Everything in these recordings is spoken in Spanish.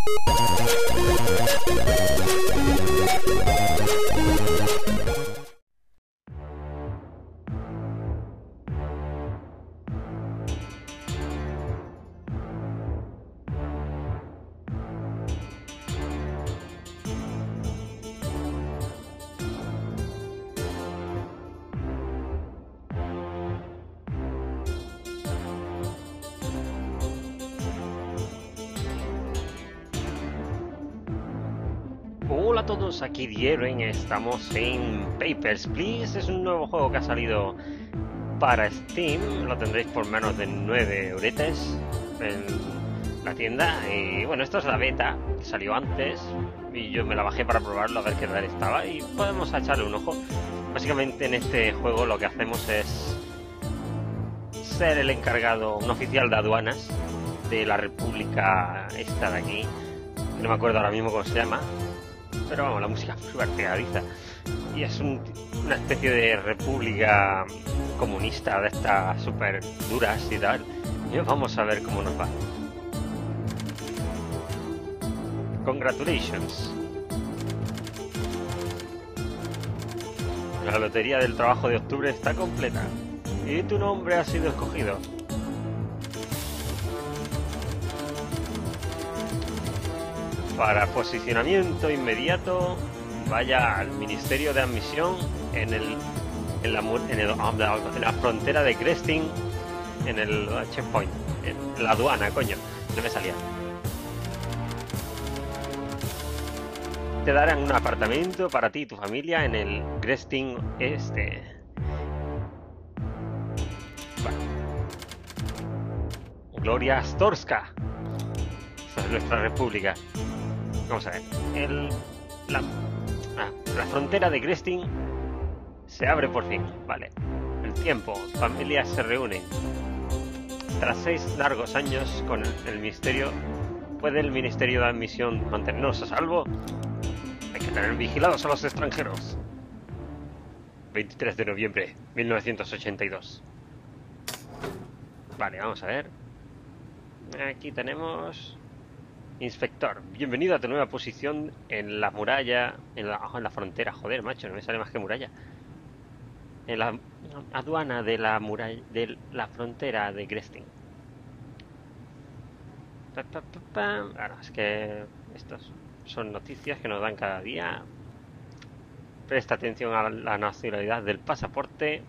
Hola a todos, aquí Dieren, estamos en Papers, Please. Es un nuevo juego que ha salido para Steam, lo tendréis por menos de 9 euretes en la tienda. Y bueno, esto es la beta, que salió antes y yo me la bajé para probarlo a ver qué tal estaba y podemos echarle un ojo. Básicamente en este juego lo que hacemos es ser el encargado, un oficial de aduanas de la república esta de aquí, que no me acuerdo ahora mismo cómo se llama. Pero vamos, la música es súper pegadiza. Y es una especie de república comunista de estas súper duras y tal. Y vamos a ver cómo nos va. Congratulations. La lotería del trabajo de octubre está completa. Y tu nombre ha sido escogido. Para posicionamiento inmediato, vaya al Ministerio de Admisión en la frontera de Cresting, en el checkpoint, en la aduana, coño, no me salía. Te darán un apartamento para ti y tu familia en el Cresting este. Bueno. Gloria Storska. Esta es nuestra república. Vamos a ver, la frontera de Cresting se abre por fin, vale. El tiempo, familias se reúnen. Tras 6 largos años con el ministerio, ¿puede el Ministerio de Admisión mantenernos a salvo? Hay que tener vigilados a los extranjeros. 23 de noviembre, 1982. Vale, vamos a ver. Aquí tenemos... Inspector, bienvenido a tu nueva posición en la muralla, en la frontera. Joder, macho, no me sale más que muralla. En la aduana de la muralla, de la frontera de Cresting. Claro, es que estas son noticias que nos dan cada día. Presta atención a la nacionalidad del pasaporte.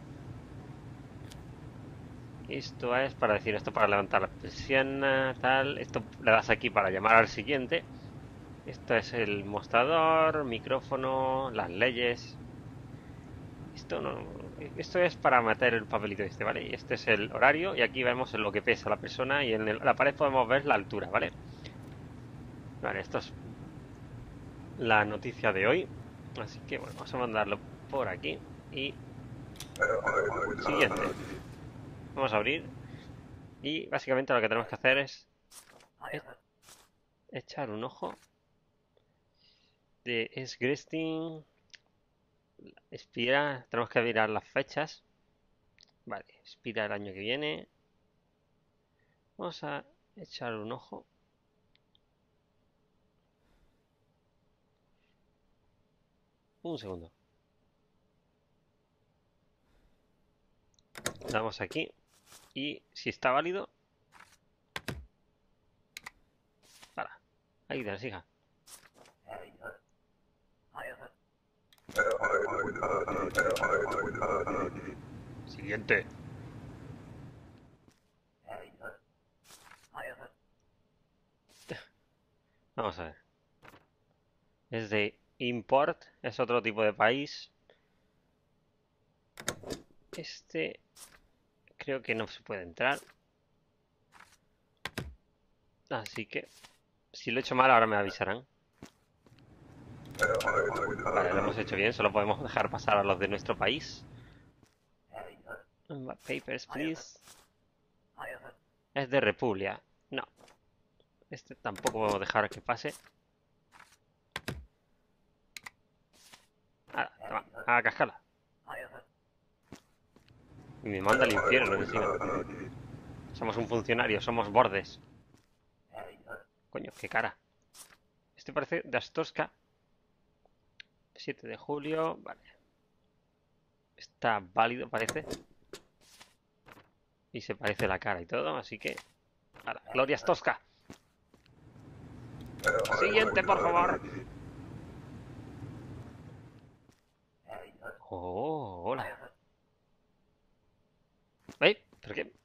Esto es para decir esto, para levantar la persiana, tal. Esto le das aquí para llamar al siguiente. Esto es el mostrador, micrófono, las leyes. Esto no, esto es para meter el papelito este, ¿vale? Y este es el horario y aquí vemos lo que pesa la persona y en la pared podemos ver la altura, ¿vale? Vale, esto es la noticia de hoy. Así que bueno, vamos a mandarlo por aquí y siguiente. Vamos a abrir y básicamente lo que tenemos que hacer es echar un ojo. Es Cresting. Expira, tenemos que mirar las fechas. Vale, expira el año que viene. Vamos a echar un ojo. Un segundo. Damos aquí. Y si está válido. Para. Ahí tienes, hija. Siguiente. Vamos a ver. Es de import. Es otro tipo de país. Este... Creo que no se puede entrar. Así que... Si lo he hecho mal ahora me avisarán. Vale, lo hemos hecho bien. Solo podemos dejar pasar a los de nuestro país. Papers, please. Es de República. No. Este tampoco podemos dejar que pase. Toma, a cascarla. Y me manda al infierno encima. Somos un funcionario, somos bordes. Coño, qué cara. Este parece de Astosca. 7 de julio. Vale. Está válido, parece. Y se parece la cara y todo, así que... Ahora, Gloria Astosca. Siguiente, por favor. Oh, hola. ¿Por qué?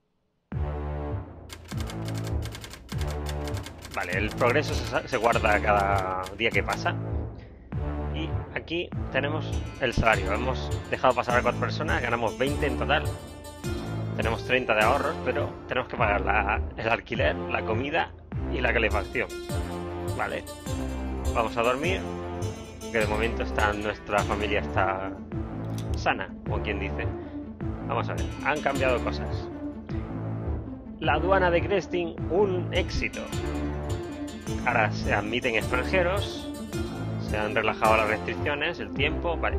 Vale, el progreso se guarda cada día que pasa. Y aquí tenemos el salario. Hemos dejado pasar a 4 personas, ganamos 20 en total. Tenemos 30 de ahorros, pero tenemos que pagar el alquiler, la comida y la calefacción. Vale, vamos a dormir, que de momento nuestra familia está sana, como quien dice. Vamos a ver, han cambiado cosas. La aduana de Cresting, un éxito. Ahora se admiten extranjeros, se han relajado las restricciones, el tiempo, vale.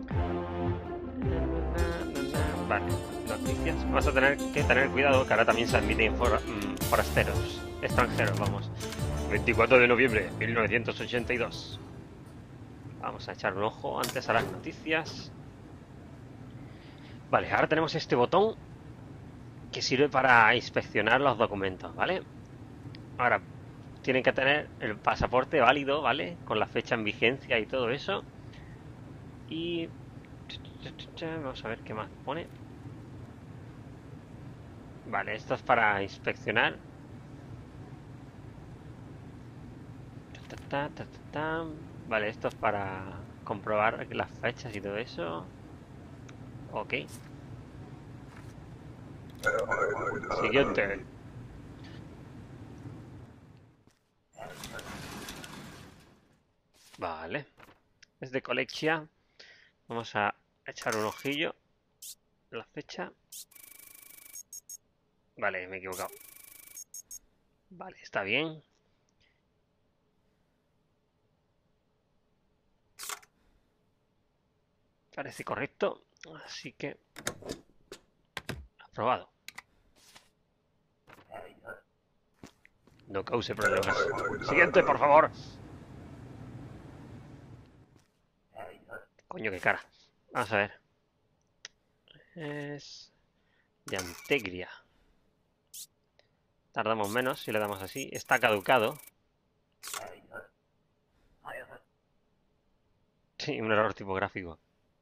Vale, noticias. Vamos a tener que tener cuidado que ahora también se admiten forasteros, extranjeros, vamos. 24 de noviembre de 1982. Vamos a echar un ojo antes a las noticias. Vale, ahora tenemos este botón que sirve para inspeccionar los documentos, ¿vale? Ahora, tienen que tener el pasaporte válido, ¿vale? Con la fecha en vigencia y todo eso. Y... vamos a ver qué más pone. Vale, esto es para inspeccionar. Vale, esto es para comprobar las fechas y todo eso. Ok. Siguiente. Vale. Es de Colexia. Vamos a echar un ojillo. La fecha. Vale, me he equivocado. Vale, está bien. Parece correcto. Así que... aprobado. No cause problemas. Siguiente, por favor. Coño, qué cara. Vamos a ver. Es... Yantegria. Tardamos menos si le damos así. Está caducado. Sí, un error tipográfico.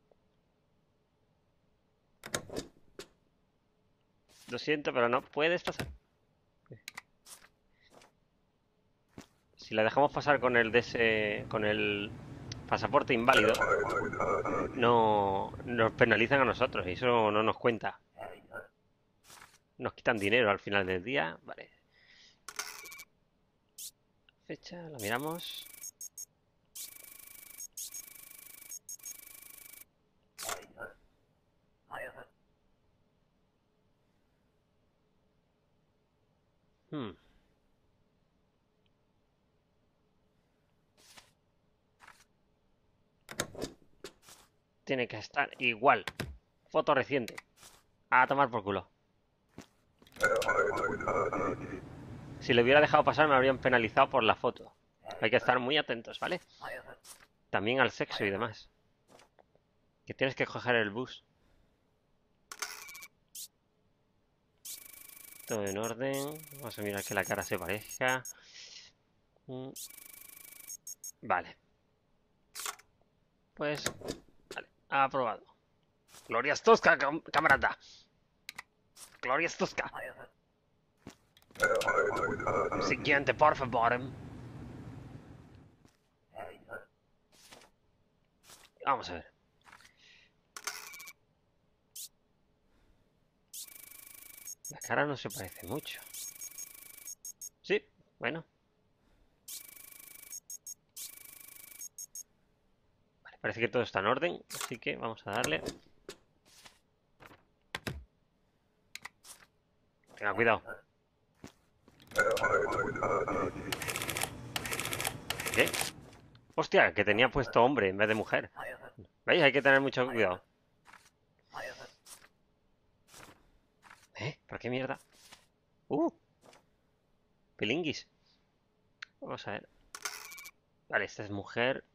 Lo siento, pero no puedes pasar. Si la dejamos pasar con el con el pasaporte inválido, no nos penalizan a nosotros y eso no nos cuenta. Nos quitan dinero al final del día. Vale. Fecha, la miramos. Tiene que estar igual. Foto reciente. A tomar por culo. Si le hubiera dejado pasar me habrían penalizado por la foto. Hay que estar muy atentos, ¿vale? También al sexo y demás. Que tienes que coger el bus. Todo en orden. Vamos a mirar que la cara se parezca. Vale. Pues... vale, aprobado. Gloria Stosca, camarada. Gloria Stosca. Siguiente, por favor. Vamos a ver. La cara no se parece mucho. Sí, bueno. Vale, parece que todo está en orden, así que vamos a darle. Tenga cuidado. ¿Qué? Hostia, que tenía puesto hombre en vez de mujer. ¿Veis? Hay que tener mucho cuidado. ¿Por qué mierda? Pilinguis. Vamos a ver. Vale, esta es mujer.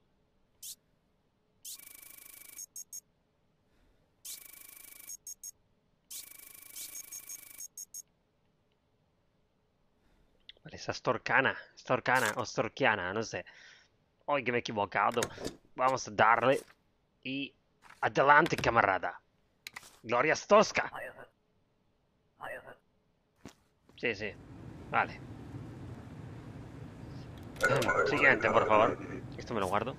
Vale, esa es Torcana. Es Torcana o Storkiana, no sé. Hoy que me he equivocado. Vamos a darle. Y... Adelante, camarada. Gloria Storska. Sí, sí. Vale. Siguiente, por favor. Esto me lo guardo.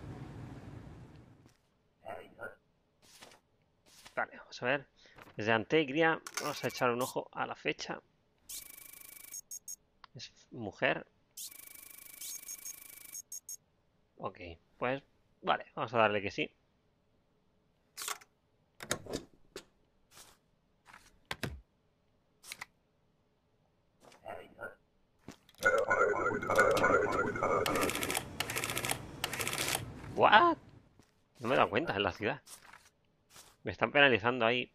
Vale, vamos a ver. Desde Antegria, vamos a echar un ojo a la fecha. Es mujer. Ok, pues vale, vamos a darle que sí. ¿What? No me he dado cuenta en la ciudad. Me están penalizando ahí.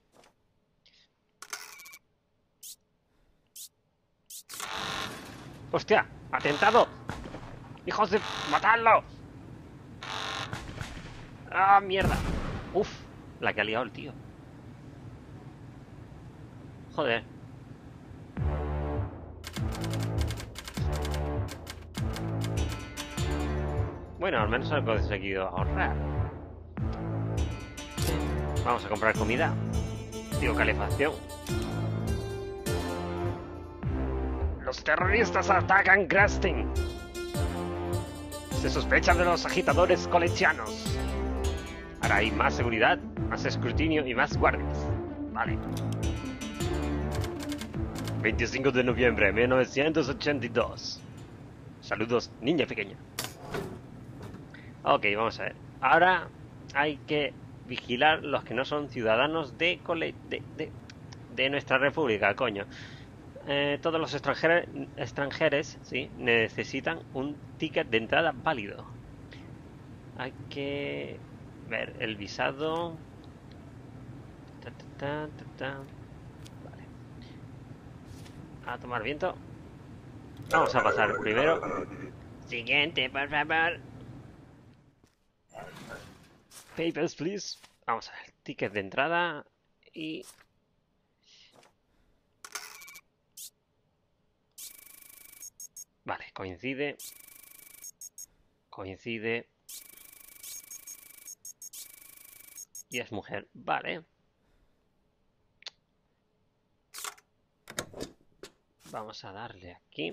¡Hostia! ¡Atentado! ¡Hijos de... ¡Matadlo! ¡Ah, mierda! Uf, la que ha liado el tío. Joder. Bueno, al menos he conseguido ahorrar. Vamos a comprar comida. Digo, calefacción. Los terroristas atacan Grasting. Se sospecha de los agitadores colechianos. Ahora hay más seguridad, más escrutinio y más guardias. Vale. 25 de noviembre de 1982. Saludos, niña pequeña. Ok, vamos a ver. Ahora hay que vigilar los que no son ciudadanos de nuestra república, coño. Todos los extranjeros, sí, necesitan un ticket de entrada válido. Hay que ver el visado. Vale. A tomar viento. Vamos a pasar primero. Siguiente, por favor. Papers, please. Vamos a ver. Ticket de entrada. Y... Vale, coincide. Coincide. Y es mujer. Vale. Vamos a darle aquí.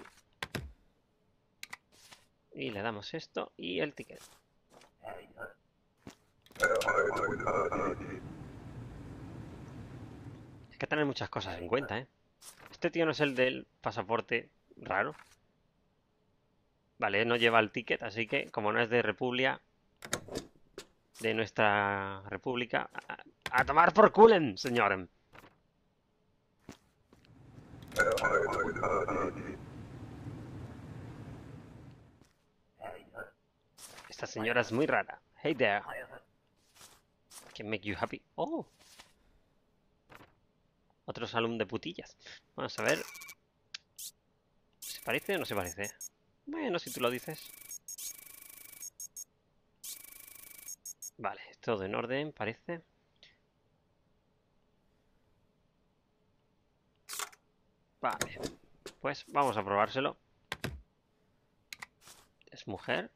Y le damos esto y el ticket. Hay que tener muchas cosas en cuenta, ¿eh? Este tío no es el del pasaporte raro. Vale, no lleva el ticket, así que como no es de República, de nuestra república, a tomar por culen, señor. Esta señora es muy rara. Hey there. Can make you happy. Oh. Otro salón de putillas. Vamos a ver. ¿Se parece o no se parece? Bueno, si tú lo dices. Vale, todo en orden, parece. Vale. Pues vamos a probárselo. ¿Es mujer?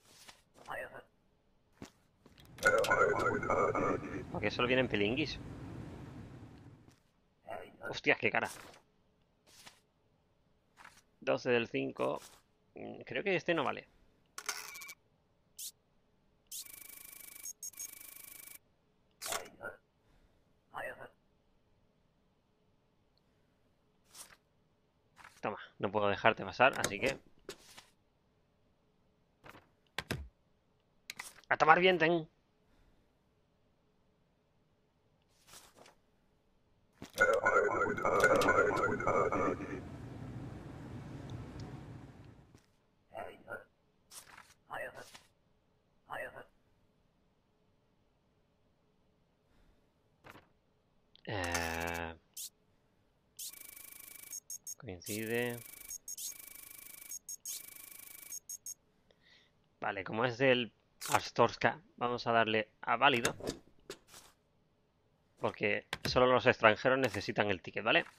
Porque solo vienen pilinguis. Hostias, qué cara. 12 del 5. Creo que este no vale. Toma, no puedo dejarte pasar, así que... ¡A tomar viento! Coincide. Vale, como es del Astorska, vamos a darle a válido. Porque solo los extranjeros necesitan el ticket, ¿vale?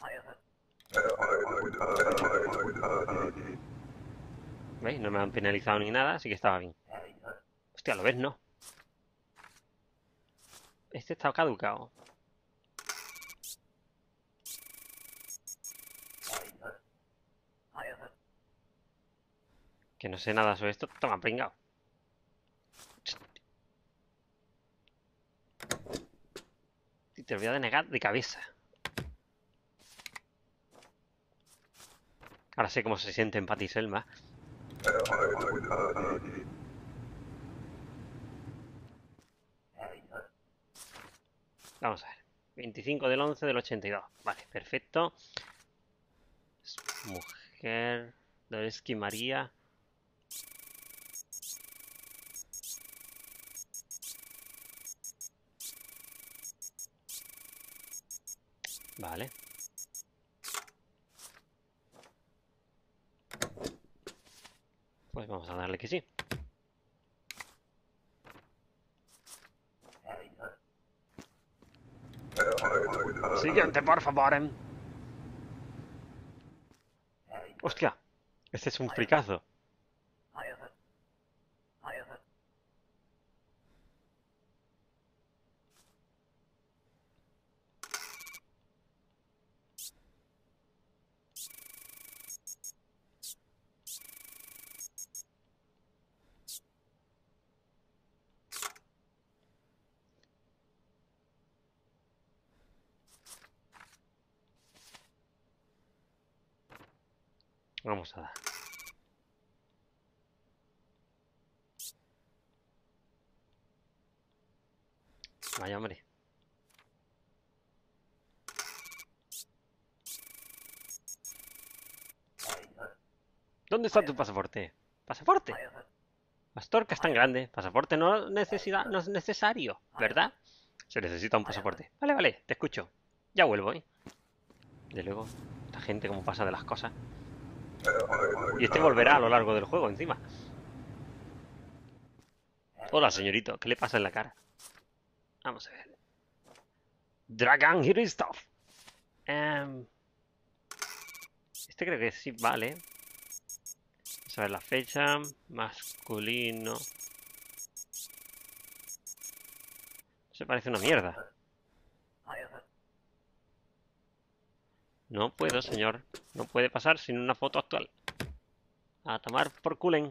¿Veis? No me han penalizado ni nada, así que estaba bien. Hostia, ¿lo ves? No. Este está caducado. Que no sé nada sobre esto. Toma, pringao. Y te lo voy a denegar de cabeza. Ahora sé cómo se siente en Patty Selma. Vamos a ver. 25 del 11 del 82. Vale, perfecto. Mujer. Doreski María. Vale. Pues vamos a darle que sí. Siguiente, por favor. Hostia, este es un fricazo. Vamos a dar. Vaya, hombre. ¿Dónde está tu pasaporte? ¿Pasaporte? Astorga es tan grande. Pasaporte no es necesario, ¿verdad? Se necesita un pasaporte. Vale, vale, te escucho. Ya vuelvo, ¿eh? De luego, esta gente como pasa de las cosas. Y este volverá a lo largo del juego, encima. Hola, señorito. ¿Qué le pasa en la cara? Vamos a ver. Dragan Hiristov. Este creo que sí vale. Vamos a ver la fecha. Masculino. Se parece una mierda. No puedo, señor. No puede pasar sin una foto actual. A tomar por culen.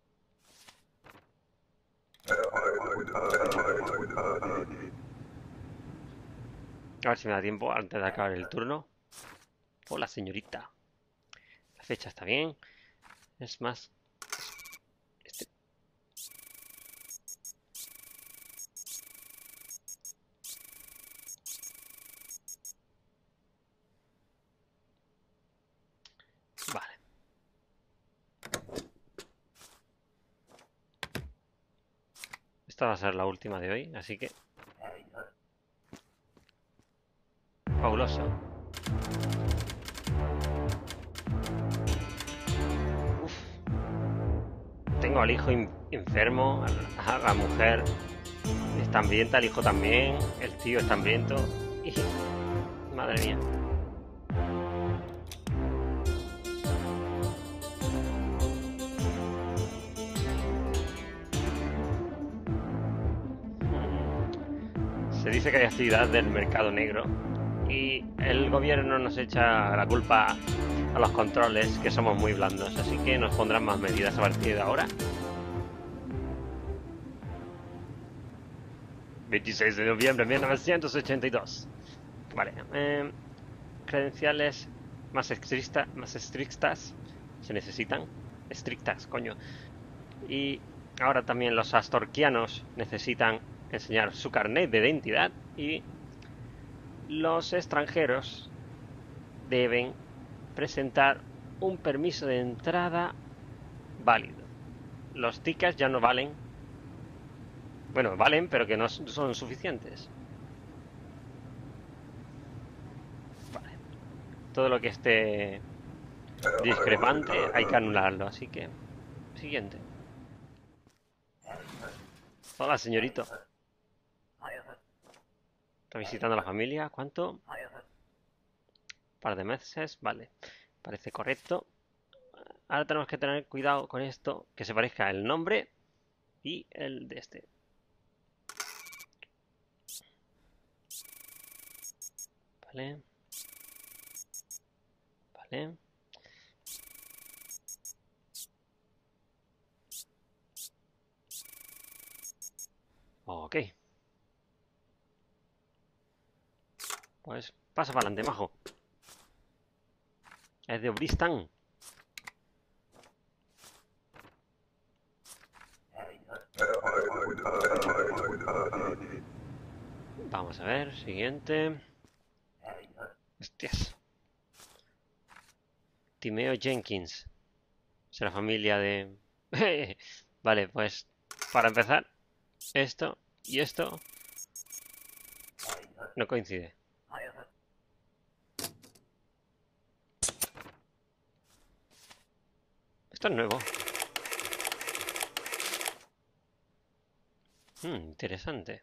A ver si me da tiempo antes de acabar el turno. Hola, señorita. La fecha está bien. Es más... Este... Vale. Esta va a ser la última de hoy, así que... Fabuloso. Uf. Tengo al hijo enfermo, a la mujer está hambrienta, el hijo también, el tío está hambriento. Y... Madre mía. Se dice que hay actividad del mercado negro y el gobierno nos echa la culpa a los controles, que somos muy blandos, así que nos pondrán más medidas a partir de ahora. 26 de noviembre de 1982. Vale. Credenciales más estrictas se necesitan. Estrictas, coño. Y ahora también los astorquianos necesitan enseñar su carnet de identidad y los extranjeros deben presentar un permiso de entrada válido. Los tickets ya no valen. Bueno, valen, pero que no son suficientes. Vale. Todo lo que esté discrepante hay que anularlo, así que... Siguiente. Hola, señorito. Está visitando a la familia. ¿Cuánto? Un par de meses. Vale. Parece correcto. Ahora tenemos que tener cuidado con esto. Que se parezca el nombre y el de este. Vale. Vale. Ok. Pues pasa para adelante, majo. Es de Obristan. Vamos a ver, siguiente. Hostias. Timeo Jenkins. Será familia de... Vale, pues para empezar, esto y esto no coincide. Esto es nuevo. Interesante.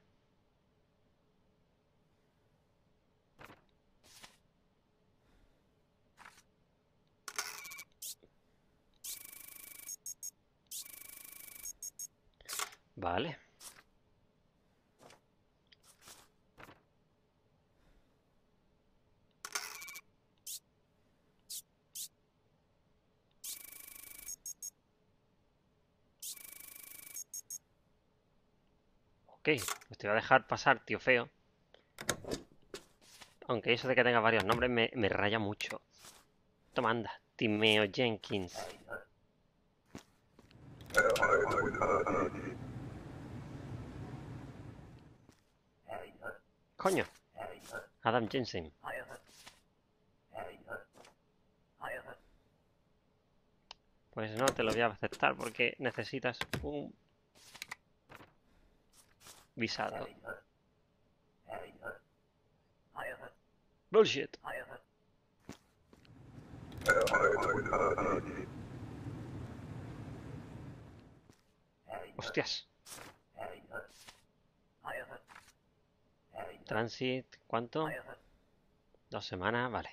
Vale. Ok, pues te voy a dejar pasar, tío feo. Aunque eso de que tenga varios nombres me raya mucho. Toma, anda. Timeo Jenkins. Coño. Adam Jensen. Pues no te lo voy a aceptar porque necesitas un visado. Bullshit. Hostias. Transit, ¿cuánto? 2 semanas, vale.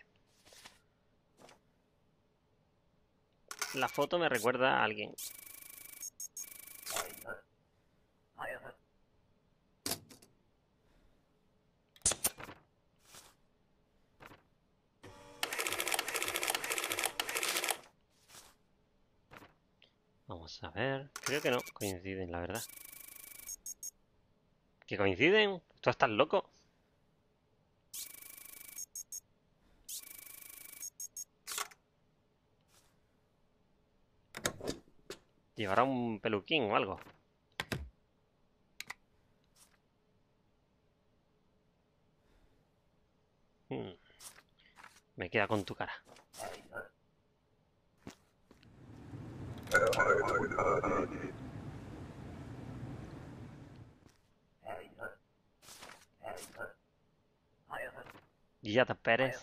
La foto me recuerda a alguien. Vamos a ver. Creo que no coinciden, la verdad. ¿Que coinciden? ¿Tú estás loco? ¿Llevará un peluquín o algo? Me queda con tu cara. Guillata Pérez.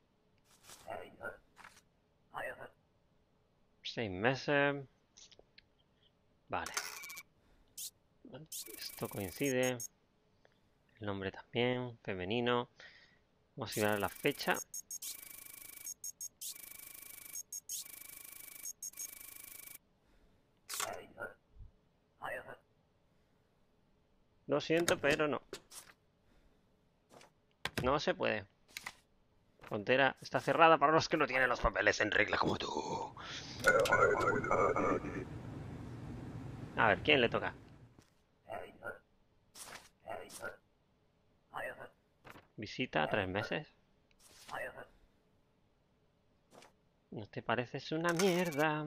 6 meses. Vale. Esto coincide. El nombre también. Femenino. Vamos a ir a la fecha. Lo siento, pero no. No se puede. Frontera está cerrada para los que no tienen los papeles en regla como tú. A ver, ¿quién le toca? Visita 3 meses. ¿No te pareces una mierda?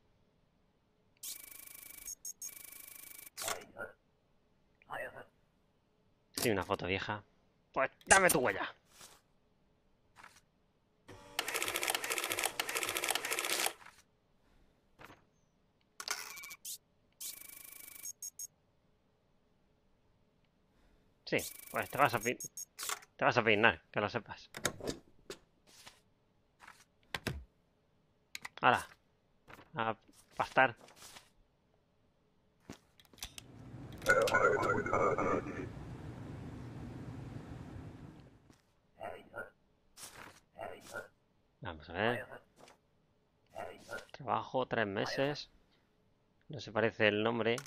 Sí, una foto vieja. Pues dame tu huella. Sí, pues te vas a peinar, que lo sepas. Ahora, a pastar. Vamos a ver. Trabajo 3 meses. No se parece el nombre.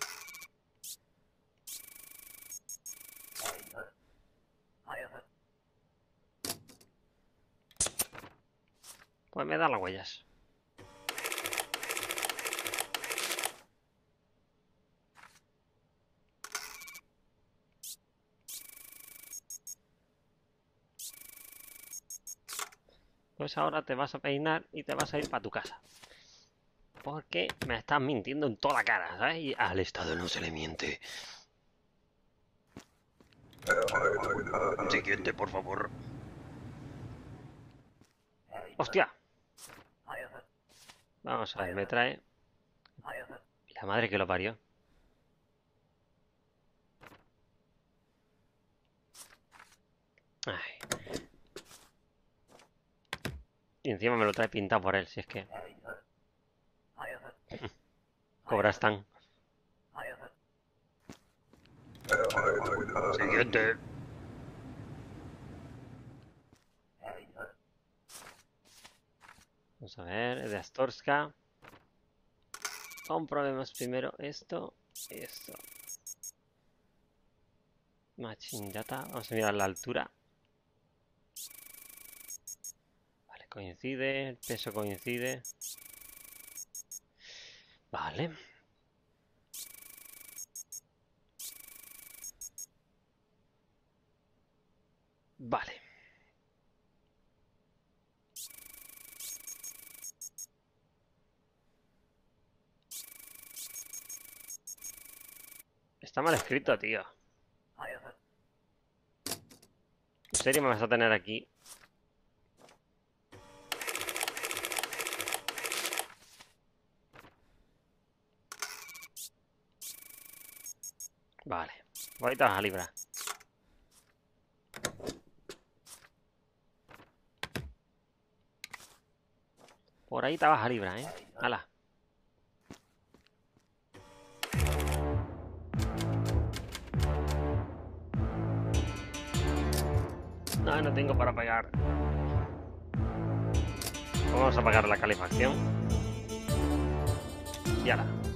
Pues me da las huellas. Pues ahora te vas a peinar y te vas a ir para tu casa. Porque me estás mintiendo en toda la cara, ¿sabes? Y al Estado no se le miente. Siguiente, por favor. ¡Hostia! Vamos a ver, me trae... La madre que lo parió. Ay. Y encima me lo trae pintado por él, si es que... Cobras tan. Siguiente. Vamos a ver, de Astorska. Comprobemos primero esto y esto. Matching data. Vamos a mirar la altura. Vale, coincide. El peso coincide. Vale. Vale. Está mal escrito, tío. ¿En serio me vas a tener aquí? Vale. Ahí te vas a librar. Por ahí te vas a librar, ¿eh? ¡Hala! No, no tengo para pagar. Vamos a pagar la calefacción. Y ala.